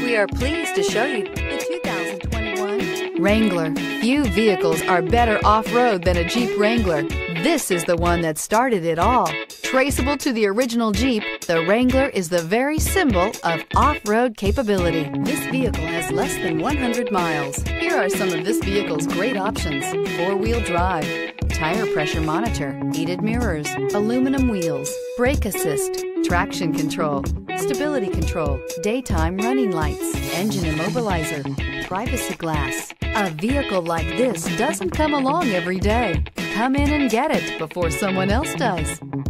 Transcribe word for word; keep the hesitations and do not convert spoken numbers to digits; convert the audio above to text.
We are pleased to show you the two thousand twenty-one Wrangler. Few vehicles are better off-road than a Jeep Wrangler. This is the one that started it all. Traceable to the original Jeep, the Wrangler is the very symbol of off-road capability. This vehicle has less than one hundred miles. Here are some of this vehicle's great options: four-wheel drive, tire pressure monitor, heated mirrors, aluminum wheels, brake assist, traction control, stability control, daytime running lights, engine immobilizer, privacy glass. A vehicle like this doesn't come along every day. Come in and get it before someone else does.